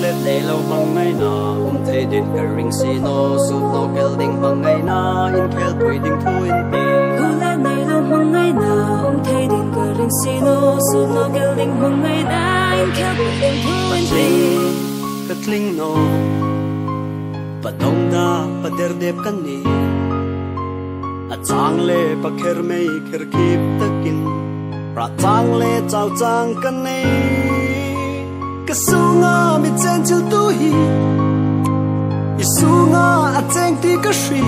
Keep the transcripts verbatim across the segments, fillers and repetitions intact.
let lê lâu bằng ngày na um thấy đến cái ring xì nó sụp nó kêu đình bằng ngày na in kêu tuổi đình thu in tì u let lê lâu bằng ngày na um thấy đến cái ring xì nó sụp nó kêu đình bằng ngày na in kêu tuổi đình thu in tì cất linh nó bắt đông đa bắt der đẹp căn ni a chang lê bắt kher mei kher kip takin ra chang lê chao chang căn ni cái su nga mi chen chiu tu hi i su nga a cheng ti ka shri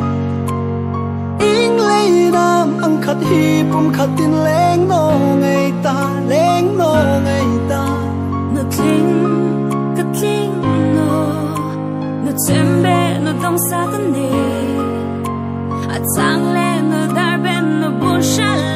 ing lei nam ang khat hi pum khat tin leng no ngai ta leng no ngai ta no ting ka ting no no chembe no dong sa kan ni a chang le no dar ben no bun sha